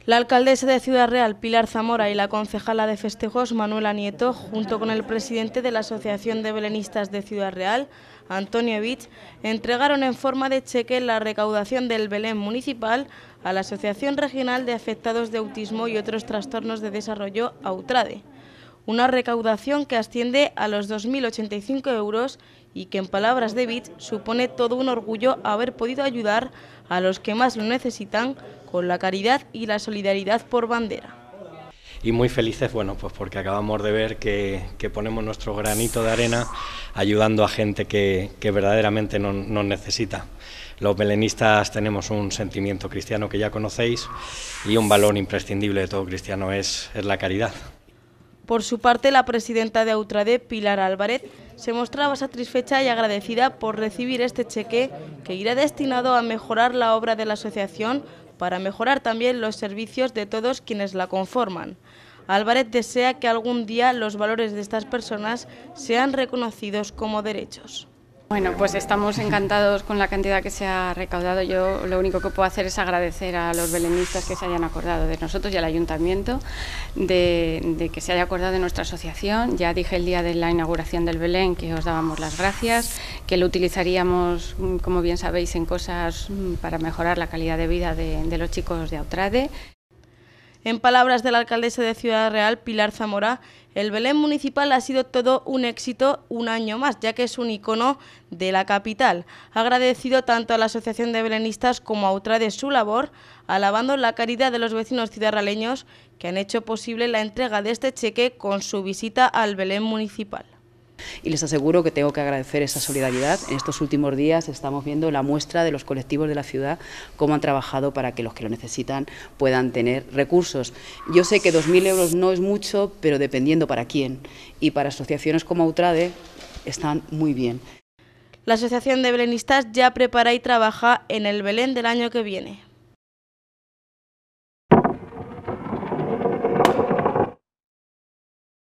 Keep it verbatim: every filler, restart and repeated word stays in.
La alcaldesa de Ciudad Real, Pilar Zamora, y la concejala de festejos, Manuela Nieto, junto con el presidente de la Asociación de Belenistas de Ciudad Real, Antonio Evich, entregaron en forma de cheque la recaudación del Belén municipal a la Asociación Regional de Afectados de Autismo y otros Trastornos de Desarrollo, AUTRADE. Una recaudación que asciende a los dos mil ochenta y cinco euros y que, en palabras de Evich, supone todo un orgullo haber podido ayudar a los que más lo necesitan con la caridad y la solidaridad por bandera. Y muy felices, bueno, pues porque acabamos de ver que, que ponemos nuestro granito de arena ayudando a gente que, que verdaderamente nos, nos necesita. Los belenistas tenemos un sentimiento cristiano que ya conocéis y un valor imprescindible de todo cristiano es, es la caridad. Por su parte, la presidenta de AUTRADE, Pilar Álvarez, se mostraba satisfecha y agradecida por recibir este cheque que irá destinado a mejorar la obra de la asociación para mejorar también los servicios de todos quienes la conforman. Álvarez desea que algún día los valores de estas personas sean reconocidos como derechos. Bueno, pues estamos encantados con la cantidad que se ha recaudado. Yo lo único que puedo hacer es agradecer a los belenistas que se hayan acordado de nosotros y al ayuntamiento, de, de que se haya acordado de nuestra asociación. Ya dije el día de la inauguración del Belén que os dábamos las gracias, que lo utilizaríamos, como bien sabéis, en cosas para mejorar la calidad de vida de, de los chicos de AUTRADE. En palabras de la alcaldesa de Ciudad Real, Pilar Zamora, el Belén municipal ha sido todo un éxito un año más, ya que es un icono de la capital. Ha agradecido tanto a la Asociación de Belenistas como a AUTRADE su labor, alabando la caridad de los vecinos ciudadraleños que han hecho posible la entrega de este cheque con su visita al Belén municipal. Y les aseguro que tengo que agradecer esa solidaridad. En estos últimos días estamos viendo la muestra de los colectivos de la ciudad, cómo han trabajado para que los que lo necesitan puedan tener recursos. Yo sé que dos mil euros no es mucho, pero dependiendo para quién. Y para asociaciones como AUTRADE están muy bien. La Asociación de Belenistas ya prepara y trabaja en el Belén del año que viene.